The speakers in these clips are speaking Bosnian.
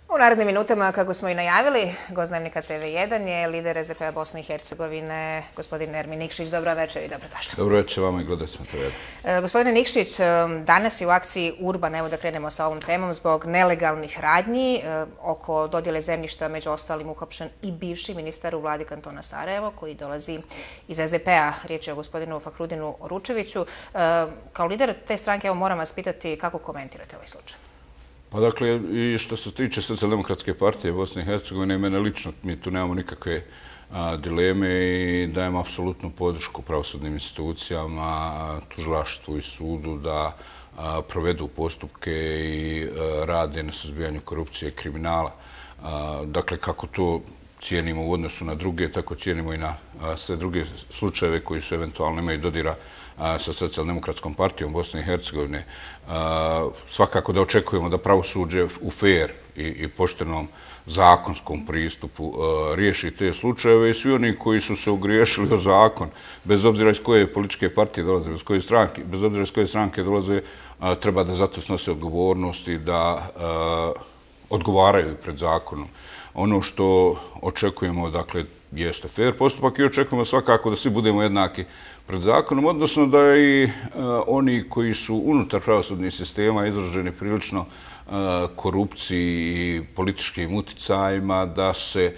U narednim minutama, kako smo i najavili, gost Dnevnika TV1 je lider SDP-a Bosne i Hercegovine, gospodin Ermin Nikšić. Dobro večer i dobrodošli. Dobro večer vama i gledacima TV1. Gospodine Nikšić, danas je u akciji Urban, evo da krenemo sa ovom temom, zbog nelegalnih radnji oko dodjele zemljišta, među ostalim uhapšen i bivši ministar u vladi kantona Sarajevo, koji dolazi iz SDP-a. Riječ je o gospodinu Fahrudinu Ručeviću. Kao lider te stranke, evo moram vas pitati kako komentirate ovaj slučaj. Pa dakle, i što se tiče Socijaldemokratske partije Bosne i Hercegovine, mene lično, mi tu nemamo nikakve dileme i dajemo apsolutnu podršku pravosudnim institucijama, tužilaštvu i sudu da provedu postupke i rade na suzbijanju korupcije i kriminala. Dakle, kako to cijenimo u odnosu na druge, tako cijenimo i na sve druge slučajeve koji su eventualno imaju dodira sa Socijaldemokratskom partijom Bosne i Hercegovine. Svakako da očekujemo da pravosuđe u fair i poštenom zakonskom pristupu riješi te slučajeve i svi oni koji su se ogriješili o zakon, bez obzira iz koje političke partije dolaze, bez obzira iz koje stranke dolaze, treba da zato snose odgovornost i da odgovaraju pred zakonom. Ono što očekujemo, dakle, jeste fair postupak i očekujemo svakako da svi budemo jednaki pred zakonom, odnosno da i oni koji su unutar pravosudnih sistema izloženi prilično korupciji i političkim uticajima, da se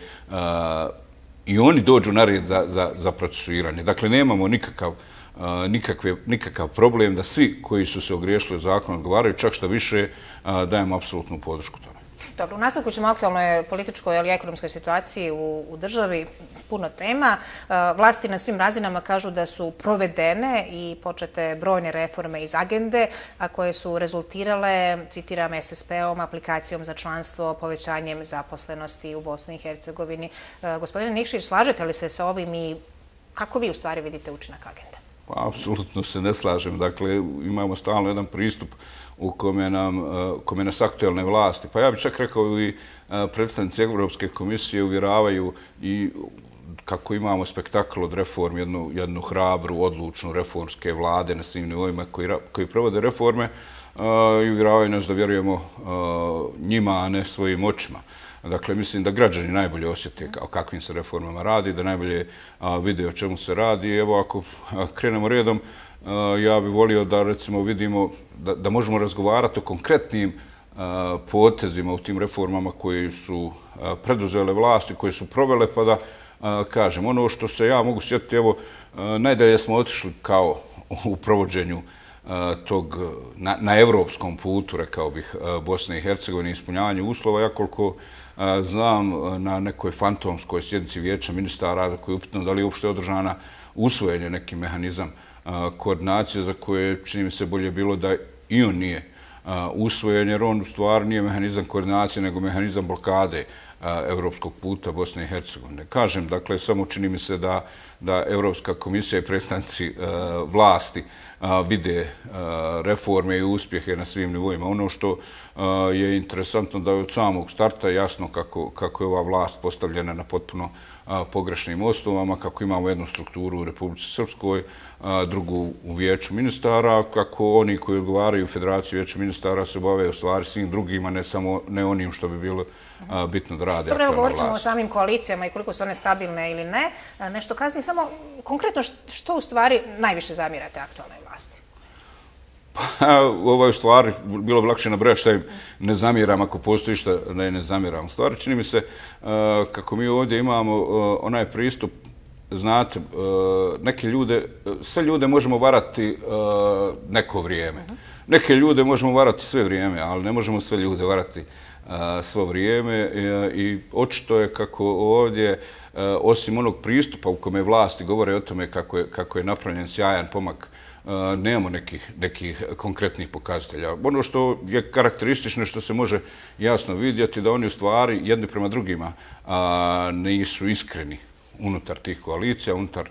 i oni dođu na red za procesuiranje. Dakle, nemamo nikakav problem da svi koji su se ogriješili o zakon odgovaraju, čak što više dajemo apsolutnu podršku tome. Dobro, u nastavku ćemo o aktualnoj političkoj ili ekonomskoj situaciji u državi, puno tema. Vlasti na svim razinama kažu da su provedene i počete brojne reforme iz agende, a koje su rezultirale, citiram, SSP-om, aplikacijom za članstvo, povećanjem zaposlenosti u Bosni i Hercegovini. Gospodine Nikšić, slažete li se sa ovim i kako vi u stvari vidite učinak agende? Pa, apsolutno se ne slažem. Dakle, imamo stalno jedan pristup u kome nas aktualne vlasti, pa ja bih čak rekao i predstavnici Evropske komisije uvjeravaju i kako imamo spektakl od reform, jednu hrabru, odlučnu reformske vlade na svim nivoima koji provode reforme i uvjeravaju nas da vjerujemo njima, a ne svojim očima. Dakle, mislim da građani najbolje osjete o kakvim se reformama radi, da najbolje vide o čemu se radi. Evo, ako krenemo redom, ja bih volio da, recimo, vidimo da možemo razgovarati o konkretnim potezima u tim reformama koje su preduzele vlasti, koje su provele, pa da kažem. Ono što se ja mogu sjetiti, evo, najdalje smo otišli kao u provođenju tog, na evropskom putu, rekao bih, Bosne i Hercegovine, ispunjavanju uslova. Ja koliko znam, na nekoj fantomskoj sjednici Vijeća ministara, koji je upitno da li je uopšte održana usvojen je neki mehanizam koordinacije za koje čini mi se bolje bilo da i on nije usvojen, jer on u stvari nije mehanizam koordinacije, nego mehanizam blokade evropskog puta Bosne i Hercegovine. Kažem, dakle, samo čini mi se da Evropska komisija i predstavnici vlasti vide reforme i uspjehe na svim nivoima. Ono što je interesantno da je od samog starta jasno kako je ova vlast postavljena na potpuno pogrešnim osnovama, kako imamo jednu strukturu u Republici Srpskoj, drugu u Vijeću ministara, kako oni koji odgovaraju u Federaciji Vijeća ministara se bave u stvari svim drugima, ne onim što bi bilo bitno da rade. Dobro, govorit ćemo o samim koalicijama i koliko su one stabilne ili ne. Nešto kasnije, samo konkretno što u stvari najviše zamjerate aktualnoj vlasti? Ovo je u stvari bilo bi lakše nabrojati šta im ne zamjeram ako postoji šta ne zamjeram. U stvari čini mi se kako mi ovdje imamo onaj pristup, znate, neke ljude, sve ljude možemo varati neko vrijeme. Neke ljude možemo varati sve vrijeme, ali ne možemo sve ljude varati svo vrijeme i očito je kako ovdje, osim onog pristupa u kome vlasti govore o tome kako je napravljen sjajan pomak, nemamo nekih konkretnih pokazatelja. Ono što je karakteristično, što se može jasno vidjeti, da oni u stvari jedni prema drugima nisu iskreni unutar tih koalicija, unutar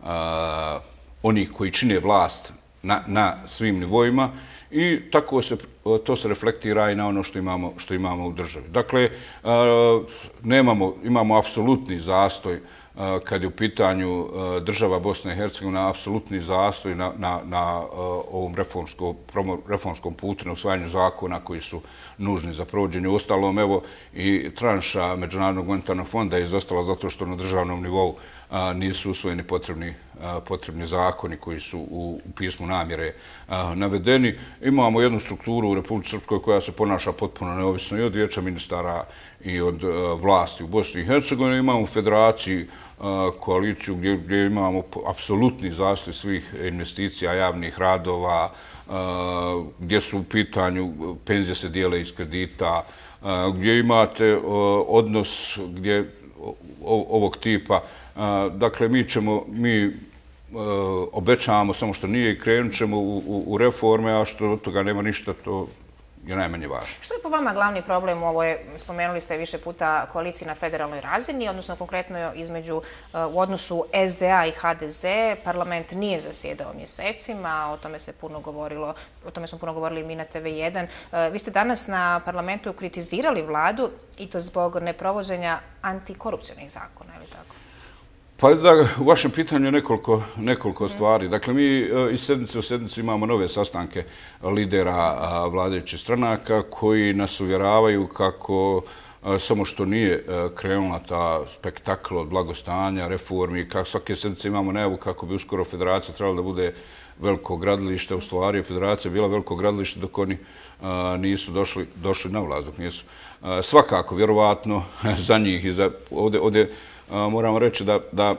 onih koji čine vlast na svim nivoima i tako to se reflektira i na ono što imamo u državi. Dakle, imamo apsolutni zastoj kad je u pitanju država Bosne i Hercegovine, apsolutni zastoj na ovom reformskom putu, na usvajanju zakona koji su nužni za provođenje. Uostalom, evo i tranša Međunarodnog monetarnog fonda je izostala zato što na državnom nivou nisu usvojeni potrebni zakoni koji su u pismu namjere navedeni. Imamo jednu strukturu u Republici Srpskoj koja se ponaša potpuno neovisno i od vijeća ministara i od vlasti u Bosni i Hercegovini. Imamo federaciju, koaliciju gdje imamo apsolutni zastoj svih investicija, javnih radova, gdje su u pitanju penzije se dijele iz kredita, gdje imate odnos ovog tipa. Dakle, mi obećavamo samo što nije i krenut ćemo u reforme, a što od toga nema ništa, to je najmanje važno. Što je po vama glavni problem u ovoj, spomenuli ste više puta, koaliciji na federalnoj razini, odnosno konkretno u odnosu SDA i HDZ? Parlament nije zasjedao mjesecima, o tome smo puno govorili i mi na TV1. Vi ste danas na parlamentu kritizirali vladu i to zbog neprovođenja antikorupcionih zakona, je li tako? Pa da, u vašem pitanju je nekoliko stvari. Dakle, mi iz sedmice u sedmicu imamo nove sastanke lidera vladajućih stranaka koji nas uvjeravaju kako samo što nije krenula ta spektakl od blagostanja, reformi, kako svake sedmice imamo najavu kako bi uskoro federacija trebala da bude veliko gradilište. U stvari, federacija je bila veliko gradilište dok oni nisu došli na vlast, dok nisu. Svakako, vjerovatno, za njih i za ovdje moramo reći da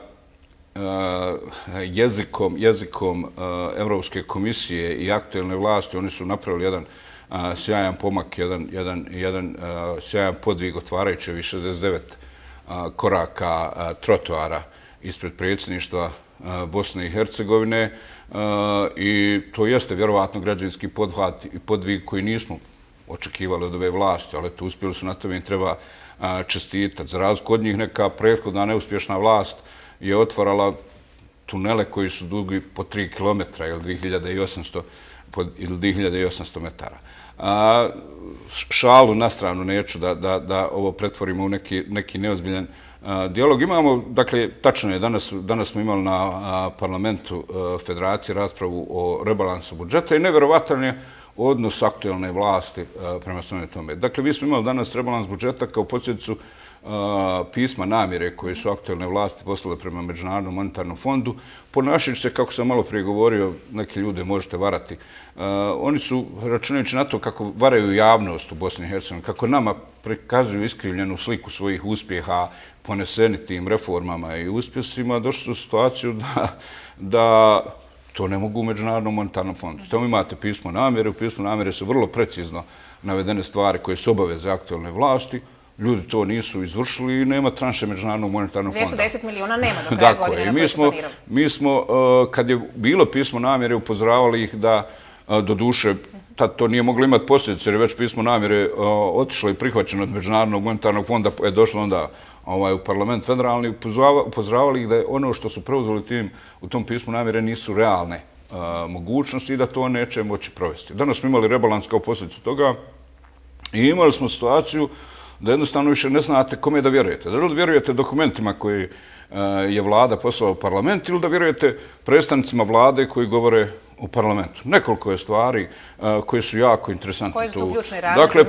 jezikom Evropske komisije i aktuelne vlasti oni su napravili jedan sjajan pomak, jedan sjajan podvig otvarajući 69 koraka trotoara ispred predsjedništva Bosne i Hercegovine i to jeste vjerovatno građanski podvig koji nismo očekivali od ove vlasti, ali to uspjeli su, na tome im treba čestitati. Za razliku od njih, neka prethodna neuspješna vlast je otvarala tunele koji su dugi po 3 km ili 2800 metara. Šalu na stranu neću da ovo pretvorimo u neki neozbiljan dijalog. Imamo, dakle, tačno je, danas smo imali na parlamentu Federacije raspravu o rebalansu budžeta i nevjerovatan je odnos aktuelne vlasti prema sveme tome. Dakle, mi smo imali danas rebalans budžeta kao posljedicu pisma namjere koje su aktuelne vlasti poslale prema Međunarodnom monetarnom fondu. Ponašajući se, kako sam malo prije govorio, neke ljude možete varati. Oni su, računajući na to kako varaju javnost u Bosni i Hercegovini, kako nama prikazuju iskrivljenu sliku svojih uspjeha, poneseni tim reformama i uspjesima, došli su u situaciju da to ne mogu u Međunarodnom monetarnom fondu. Tamo imate pismo namjere, u pismu namjere su vrlo precizno navedene stvari koje su obaveze aktuelne vlasti. Ljudi to nisu izvršili i nema tranše Međunarodnog monetarnog fonda. 210 milijuna nema do kraja godine na koje su planirali. Mi smo, kad je bilo pismo namjere, upozoravali ih da, doduše, tad to nije moglo imati posljedice, jer je već pismo namjere otišlo i prihvaćeno od Međunarodnog monetarnog fonda, je došlo onda u parlament federalni, upozoravali ih da je ono što su preuzeli u tom pismu namjere nisu realne mogućnosti i da to neće moći provesti. Danas smo imali rebalans kao posljedicu toga i imali smo situaciju da jednostavno više ne znate kome da vjerujete. Da li vjerujete dokumentima koji je vlada poslala u parlament ili da vjerujete predstavnicima vlade koji govore u parlamentu. Nekoliko je stvari koje su jako interesantne. Koji su tu ključni razlike? Dakle,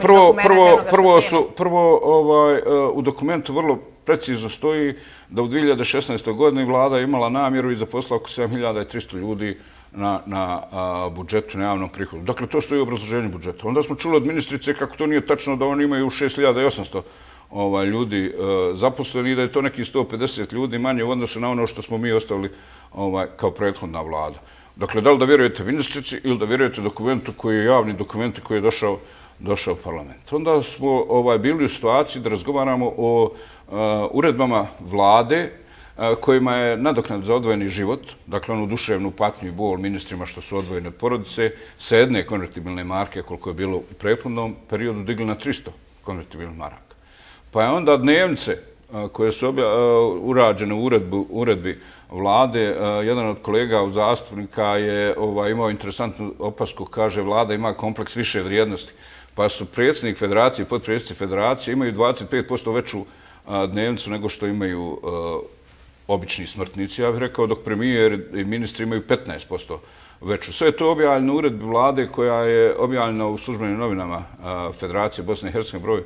prvo u dokumentu vrlo precizno stoji da u 2016. godini vlada je imala namjeru i zaposlila oko 7300 ljudi na budžetu, na javnom prihodu. Dakle, to stoji u obrazloženju budžeta. Onda smo čuli od ministrice kako to nije tačno da oni imaju 6800 ljudi zaposleni i da je to neki 150 ljudi manje u odnosu na ono što smo mi ostavili kao prethodna vlada. Dakle, da li da vjerujete ministrici ili da vjerujete dokumentu koji je javni dokument koji je došao u parlament. Onda smo bili u situaciji da razgovaramo o uredbama vlade kojima je nadoknad za odvojeni život, dakle onu duševnu patnju i bol ministrima što su odvojene od porodice, sa jedne konvertibilne marke, koliko je bilo u prethodnom periodu, digli na 300 konvertibilnih maraka. Pa je onda dnevnice koje su urađene u uredbi vlade, jedan od kolega zastupnika je imao interesantnu opasku, kaže vlada ima kompleks više vrijednosti, pa su predsjednik federacije i potpredsjednici federacije imaju 25% veću dnevnicu nego što imaju obični smrtnici, ja bih rekao, dok premijer i ministri imaju 15% veću. Sve je to objavljeno u uredbi vlade koja je objavljena u službenim novinama Federacije Bosne i Hercegovine broj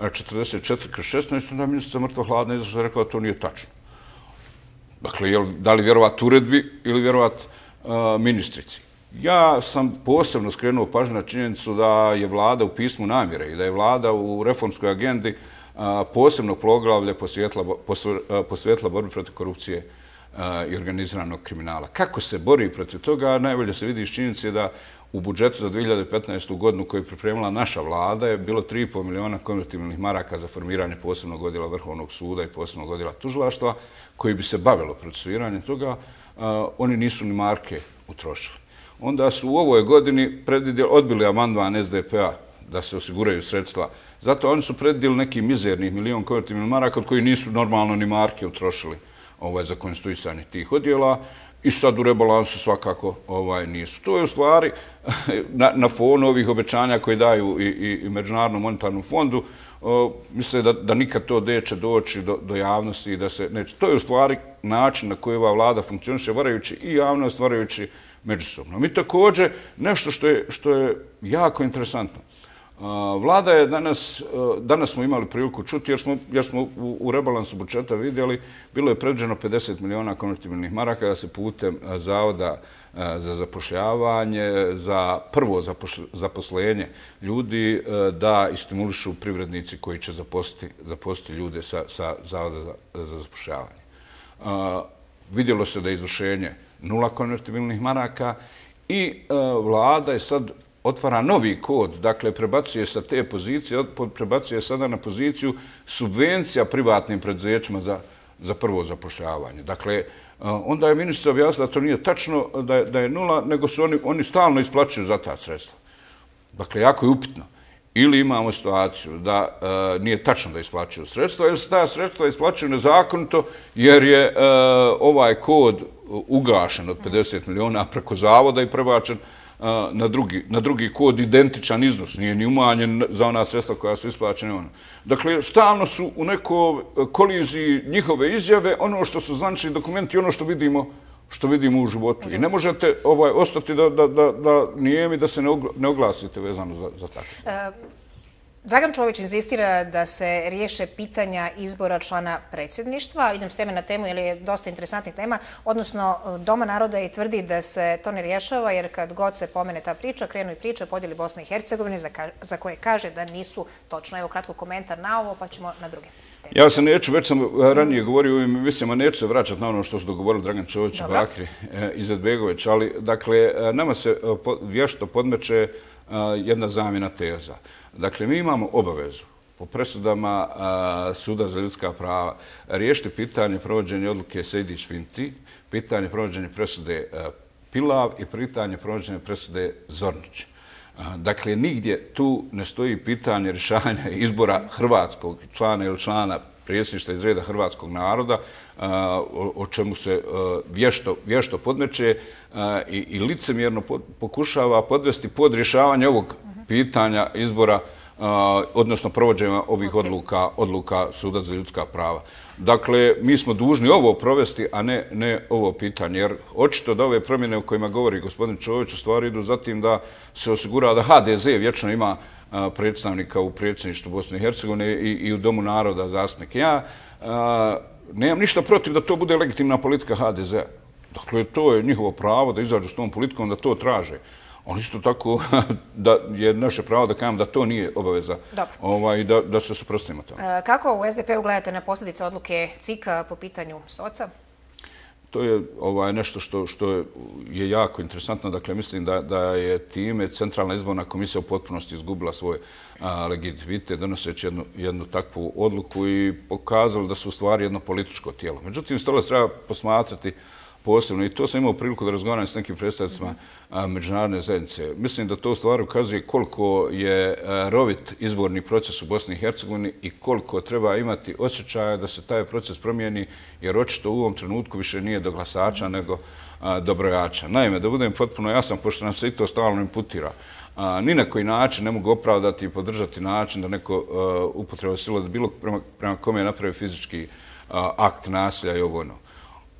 44/16, onda je ministrica mrtva hladna izašla i rekla da to nije tačno. Dakle, da li vjerovat uredbi ili vjerovat ministrici? Ja sam posebno skrenuo pažnju na činjenicu da je vlada u pismu namjere i da je vlada u reformskoj agendi posebno poglavlje posvetila borbi protiv korupcije i organiziranog kriminala. Kako se bori protiv toga, najbolje se vidi iz činjenice da u budžetu za 2015. godinu koju je pripremila naša vlada je bilo 3,5 miliona konvertibilnih maraka za formiranje posebnog odjela Vrhovnog suda i posebnog odjela tužilaštva koji bi se bavilo procesuiranjem toga. Oni nisu ni marke utrošili. Onda su u ovoj godini odbili amandman SDP-a da se osiguraju sredstva. Zato oni su predvidjeli neki mizernih milion konvertibilnih maraka od koji nisu normalno ni marke utrošili za konstituisanje tih odjela i sad u rebalansu svakako nisu. To je u stvari na fonu ovih obećanja koje daju i Međunarodnom monetarnom fondu. Misle da nikad to neće doći do javnosti i da se neće. To je u stvari način na koji ova vlada funkcioniše, varajući i javnost, varajući međusobno. Mi također, nešto što je jako interesantno, vlada je danas smo imali priliku čuti, jer smo u rebalansu budžeta vidjeli, bilo je predviđeno 50 miliona konvertibilnih maraka da se putem Zavoda za zapošljavanje, za prvo zaposlenje ljudi, da istimulišu privrednici koji će zaposliti ljude sa Zavoda za zapošljavanje. Vidjelo se da je izvršenje 0 konvertibilnih maraka i vlada je sad otvara novi kod, dakle prebacuje sa te pozicije, prebacuje sada na poziciju subvencija privatnim preduzećima za prvo zapošljavanje. Dakle, onda je ministrica objasnila da to nije tačno, da je 0, nego su oni stalno isplaćuju za ta sredstva. Dakle, jako je upitno. Ili imamo situaciju da nije tačno da isplaćuju sredstva, ili se ta sredstva isplaćuju nezakonito, jer je ovaj kod ugašen od 50 miliona preko zavoda i prebačen na drugi kod, identičan iznos, nije ni umanjen za ona sredstva koja su isplaćene. Dakle, stalno su u nekoj koliziji njihove izjave, ono što su zvanični dokumenti, ono što vidimo u životu. I ne možete ostati da nijemi, da se ne oglasite vezano za tako. Dragan Čović insistira da se riješe pitanja izbora člana predsjedništva. Idem s teme na temu, jer je dosta interesantnih tema. Odnosno, Doma naroda i tvrdi da se to ne rješava, jer kad god se pomene ta priča, krenu i priče o podjeli Bosne i Hercegovine, za koje kaže da nisu točno. Evo kratko komentar na ovo, pa ćemo na druge teme. Ja se neću, već sam ranije govorio u ovim emisijama, neću se vraćati na ono što su dogovorili Dragan Čović, Bakri i Izetbegović, ali dakle, nama se vješto podmeće jedna zamjena teza. Dakle, mi imamo obavezu po presudama Suda za ljudska prava riješiti pitanje provođenja odluke Sejdić-Finti, pitanje provođenja presude Pilav i pitanje provođenja presude Zornić. Dakle, nigdje tu ne stoji pitanje rješavanja izbora hrvatskog člana ili člana predsjedništva iz reda hrvatskog naroda, o čemu se vješto podmeće i licemjerno pokušava podvesti pod rješavanje ovog pitanja izbora, odnosno provođenja ovih odluka Suda za ljudska prava. Dakle, mi smo dužni ovo provesti, a ne ovo pitanje, jer očito da ove promjene o kojima govori gospodin Čović u stvari idu za tim da se osigura da HDZ vječno ima predstavnika u predsjedništvu Bosne i Hercegovine i u Domu naroda zastupnike. Ja nemam ništa protiv da to bude legitimna politika HDZ-a. Dakle, to je njihovo pravo da izađu s tom politikom, da to traže. Ali isto tako da je naše pravo da kažem da to nije obaveza i da se suprotstavimo tome. Kako u SDP-u gledate na posljedice odluke CIK-a po pitanju Stoca? To je nešto što je jako interesantno. Dakle, mislim da je time Centralna izborna komisija u potpunosti izgubila svoj legitimitet donoseći jednu takvu odluku i pokazalo da su u stvari jedno političko tijelo. Međutim, to treba posmatrati posebno i to sam imao priliku da razgovaram s nekim predstavnicima međunarodne zajednice. Mislim da to u stvari ukazuje koliko je rovit izborni proces u Bosni i Hercegovini i koliko treba imati osjećaja da se taj proces promijeni, jer očito u ovom trenutku više nije do glasača nego do brojača. Naime, da budem potpuno jasan, pošto nam se i to stalno imputira, ni na koji način ne mogu opravdati i podržati način da neko upotreba sile da bilo prema kome je napravio fizički akt nasilja i ovo ono.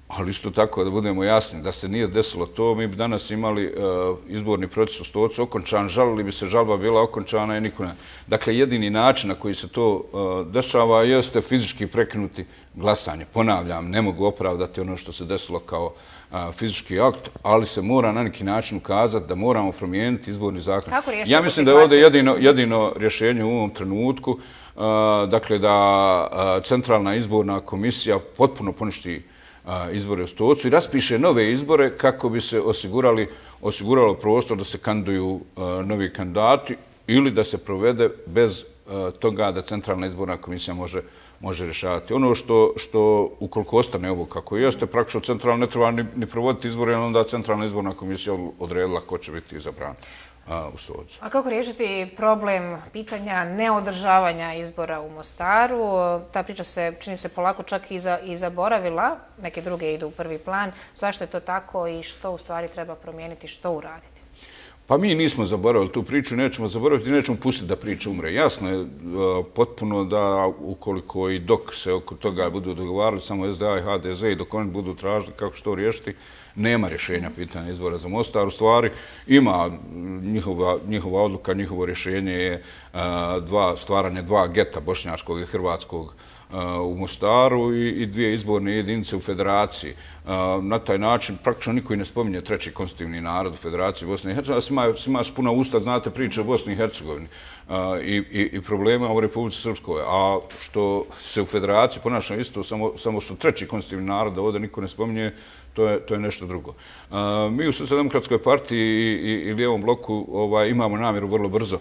Ali isto tako, da budemo jasni, da se nije desilo to, mi bi danas imali izborni proces u Stocu okončan, žalili bi se, žalba bila okončana i niko ne. Dakle, jedini način na koji se to dešava jeste fizički prekinuti glasanje. Ponavljam, ne mogu opravdati ono što se desilo kao fizički akt, ali se mora na neki način ukazati da moramo promijeniti izborni zakon. Ja mislim da je ovdje jedino rješenje u ovom trenutku, dakle, da Centralna izborna komisija potpuno poništi izbore u Stocu i raspiše nove izbore kako bi se osiguralo prostor da se kandiduju novi kandidati ili da se provede bez toga da Centralna izborna komisija može rješavati. Ono što ukoliko ostane ovo kako jeste, praktično centralno ne treba ni provoditi izbore, jer onda Centralna izborna komisija odredila ko će biti izabran u Stocu. A kako riješiti problem pitanja neodržavanja izbora u Mostaru? Ta priča se, čini se, polako čak i zaboravila, neke druge idu u prvi plan. Zašto je to tako i što u stvari treba promijeniti, što uraditi? Pa mi nismo zaboravili tu priču, nećemo zaboraviti i nećemo pustiti da priča umre. Jasno je potpuno da ukoliko i dok se oko toga budu dogovarali samo SDA i HDZ i dok oni budu tražili kako što riješiti, nema rješenja pitanja izbora za Mostar. U stvari ima njihova odluka, njihovo rješenje je stvaranje dva geta, bošnjačkog i hrvatskog, u Mostaru i dvije izborne jedinice u Federaciji. Na taj način praktično niko i ne spominje treći konstitutivni narod u Federaciji Bosne i Hercegovine. Svima su puna usta, znate, priče o Bosni i Hercegovini i problema u Republici Srpskoj. A što se u Federaciji ponaša isto, samo što treći konstitutivni narod da ovdje niko ne spominje, to je nešto drugo. Mi u Socijaldemokratskoj partiji i Lijevom bloku imamo namjeru vrlo brzo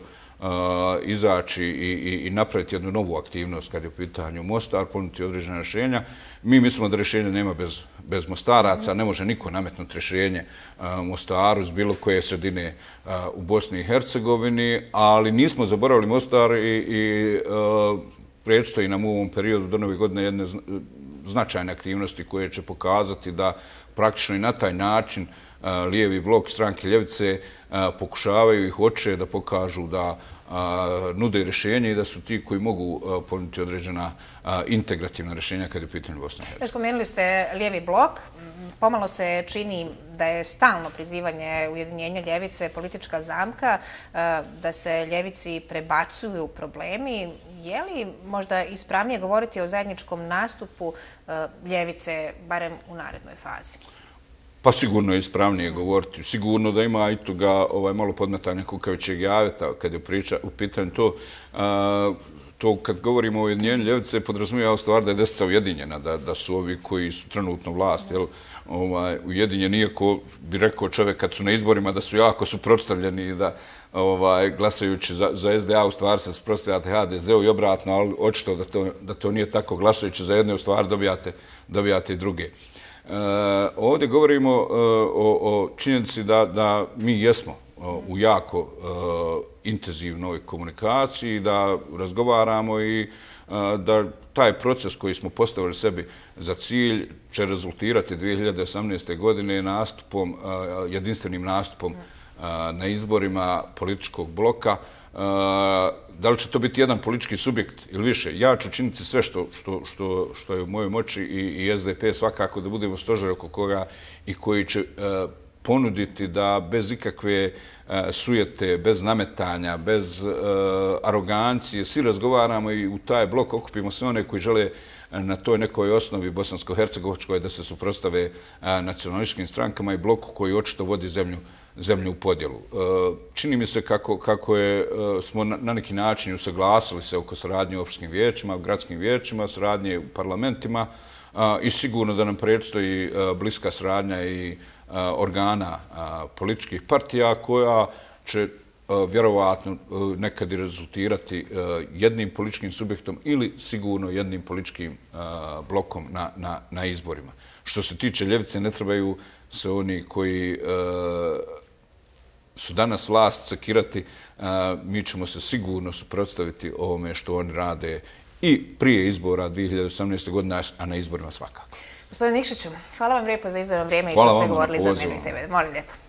izaći i napraviti jednu novu aktivnost kad je u pitanju Mostar, ponuditi određene rješenja. Mi mislimo da rješenja nema bez Mostaraca, ne može niko nametnuti rješenje Mostaru iz bilo koje sredine u Bosni i Hercegovini, ali nismo zaboravili Mostar i predstoji nam u ovom periodu do nove godine jedne značajne aktivnosti koje će pokazati da praktično i na taj način Lijevi blok, stranke ljevice pokušavaju i hoće da pokažu da nude rješenje i da su ti koji mogu ponuditi određena integrativna rješenja kad je u pitanju Bosne i Hercegovine. Spomenuli ste Lijevi blok. Pomalo se čini da je stalno prizivanje ujedinjenja ljevice politička zamka, da se ljevici prebacuju problemi. Je li možda ispravnije govoriti o zajedničkom nastupu ljevice, barem u narednoj fazi? Pa sigurno je ispravnije govoriti. Sigurno da ima i toga malo podmetanja kukavičeg jajeta kad je u pitanju to. To kad govorimo o ujedinjenju ljevice podrazumijeva u stvari da je desnica ujedinjena, da su ovi koji su trenutno vlast ujedinjeni, iako bi rekao čovjek kad su na izborima da su jako suprotstavljeni i da glasajući za SDA u stvari se suprotstavljate HDZ-u i obratno, ali očito da to nije tako. Glasajući za jedne u stvari dobijate i druge. Ovdje govorimo o činjenici da mi jesmo u jako intenzivnoj komunikaciji, da razgovaramo i da taj proces koji smo postavili sebi za cilj će rezultirati 2018. godine jedinstvenim nastupom na izborima političkog bloka. Da li će to biti jedan politički subjekt ili više? Ja ću činiti sve što je u mojoj moći i SDP svakako da budemo stožer oko koga i koji će ponuditi da bez ikakve sujete, bez nametanja, bez arogancije, svi razgovaramo i u taj blok okupimo sve one koji žele na toj nekoj osnovi bosansko-hercegovačkoj da se suprotstave nacionalističkim strankama i bloku koji očito vodi zemlju u podjelu. Čini mi se kako smo na neki način usaglasili se oko saradnje u opštinskim vijećima, gradskim vijećima, saradnje u parlamentima i sigurno da nam predstoji bliska saradnja i organa političkih partija koja će vjerovatno nekad i rezultirati jednim političkim subjektom ili sigurno jednim političkim blokom na izborima. Što se tiče ljevice, ne trebaju se oni koji su danas vlast sekirati, mi ćemo se sigurno suprotstaviti ovome što oni rade i prije izbora 2018. godine, a na izborima svakako. Gospodine Nikšiću, hvala vam lijepo za izdvojeno vrijeme i što ste govorili za Dnevnik TV. Molim lijepo.